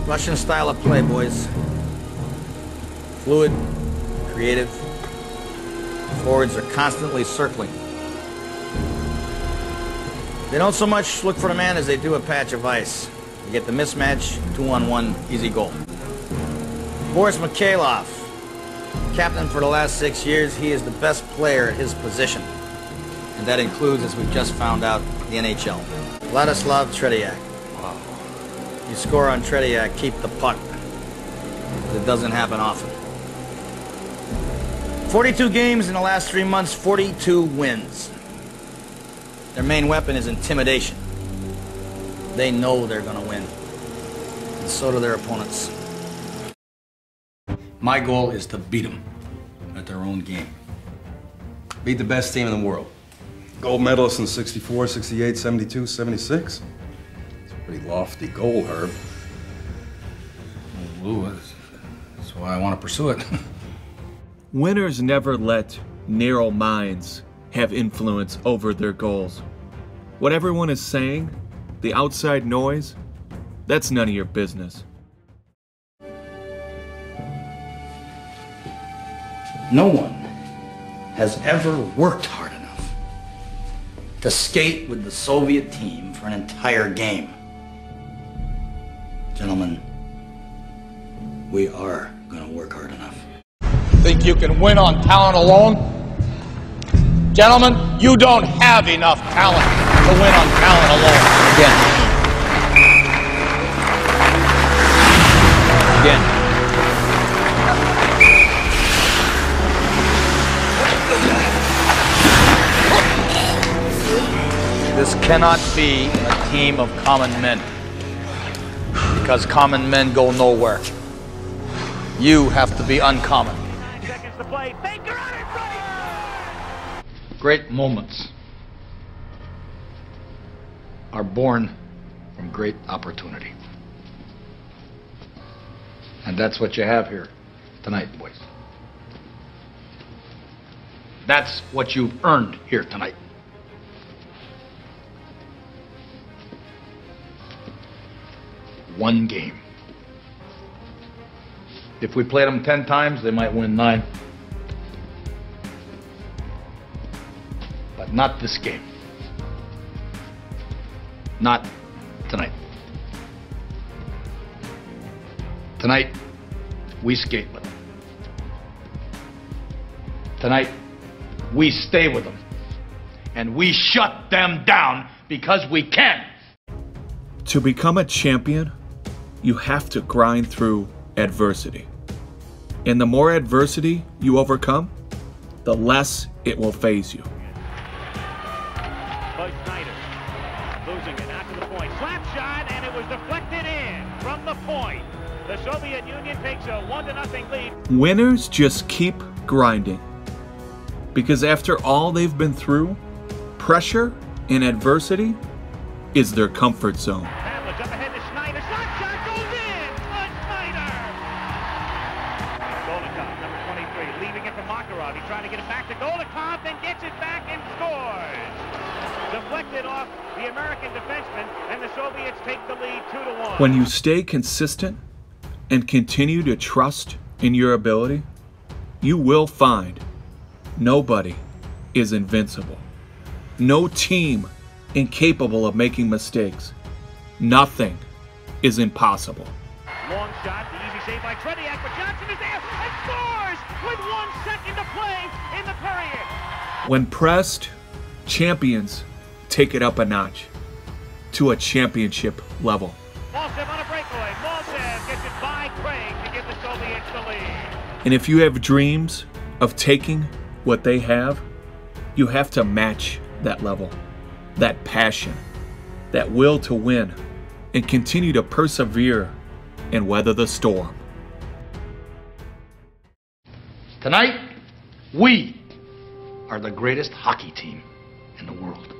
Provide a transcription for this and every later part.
Russian style of play, boys. Fluid, creative. Forwards are constantly circling. They don't so much look for the man as they do a patch of ice. You get the mismatch, 2-on-1, easy goal. Boris Mikhailov, captain for the last 6 years, he is the best player at his position. And that includes, as we've just found out, the NHL. Vladislav Tretiak. Wow. You score on Tretiak, keep the puck. It doesn't happen often. 42 games in the last 3 months, 42 wins. Their main weapon is intimidation. They know they're going to win. And so do their opponents. My goal is to beat them at their own game. Beat the best team in the world. Gold medalists in 64, 68, 72, 76. It's a pretty lofty goal, Herb. Lou, that's why I want to pursue it. Winners never let narrow minds have influence over their goals. What everyone is saying, the outside noise, that's none of your business. No one has ever worked hard enough to skate with the Soviet team for an entire game. Gentlemen, we are going to work hard enough. Think you can win on talent alone? Gentlemen, you don't have enough talent to win on talent alone. Again. This cannot be a team of common men, because common men go nowhere. You have to be uncommon. 9 seconds to play. Baker on it, running! Great moments are born from great opportunity. And that's what you have here tonight, boys. That's what you've earned here tonight. One game. If we played them 10 times, they might win 9. But not this game. Not tonight. Tonight, we skate with them. Tonight, we stay with them. And we shut them down because we can. To become a champion, you have to grind through adversity. And the more adversity you overcome, the less it will faze you. Buzz Snyder losing it out to the point. Slap shot, and it was deflected in from the point. The Soviet Union takes a 1-0 lead. Winners just keep grinding. Because after all they've been through, pressure and adversity is their comfort zone. Hamlet's up ahead to Snyder. Slap shot goes in. Buzz Snyder. Golikov, number 23, leaving it to Makarov. He's trying to get it back to Golikov, then gets it back and scores. Deflected off the American defenseman, and the Soviets take the lead 2-1. When you stay consistent and continue to trust in your ability, you will find nobody is invincible. No team incapable of making mistakes. Nothing is impossible. Long shot, the easy save by Tretiak, but Johnson is there and scores with 1 second to play in the period. When pressed, champions take it up a notch to a championship level. Maltsev on a breakaway. Maltsev gets it by Craig to give the Soviets the lead. And if you have dreams of taking what they have, you have to match that level, that passion, that will to win, and continue to persevere and weather the storm. Tonight, we are the greatest hockey team in the world.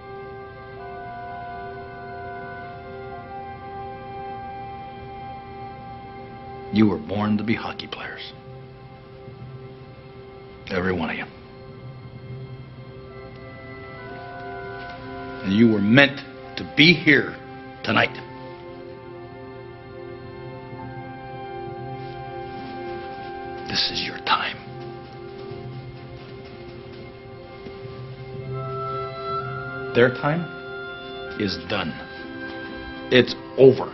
You were born to be hockey players. Every one of you. And you were meant to be here tonight. This is your time. Their time is done. It's over.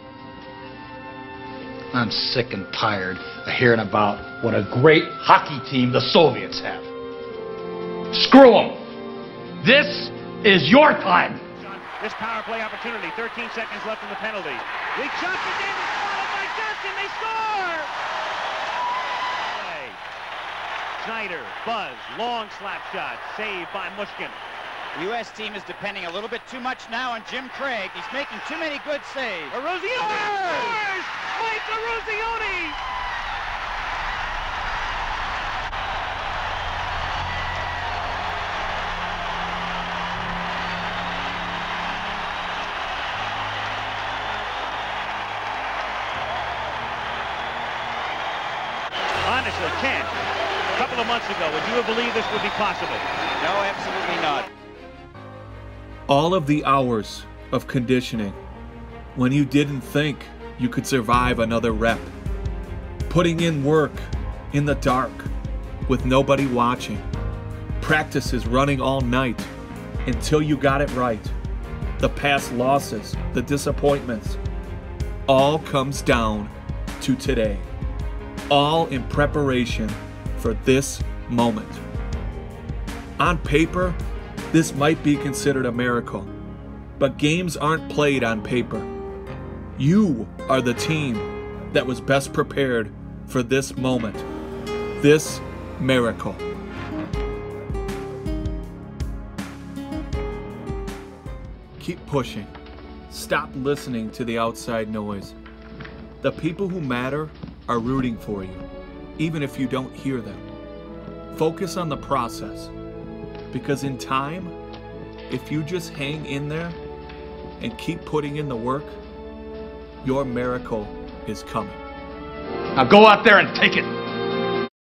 I'm sick and tired of hearing about what a great hockey team the Soviets have. Screw them. This is your time. This power play opportunity, 13 seconds left in the penalty. Weak shot for Davis, followed by Johnson, they score! Play. Schneider, Buzz, long slap shot, saved by Mushkin. The U.S. team is depending a little bit too much now on Jim Craig. He's making too many good saves. Eruzione scores! Mike Eruzione! Honestly, Ken, a couple of months ago, would you have believed this would be possible? No, absolutely not. All of the hours of conditioning when you didn't think you could survive another rep. Putting in work in the dark with nobody watching. Practices running all night until you got it right. The past losses, the disappointments, all comes down to today. All in preparation for this moment. On paper, this might be considered a miracle, but games aren't played on paper. You are the team that was best prepared for this moment, this miracle. Keep pushing. Stop listening to the outside noise. The people who matter are rooting for you, even if you don't hear them. Focus on the process, because in time, if you just hang in there and keep putting in the work, your miracle is coming. Now go out there and take it.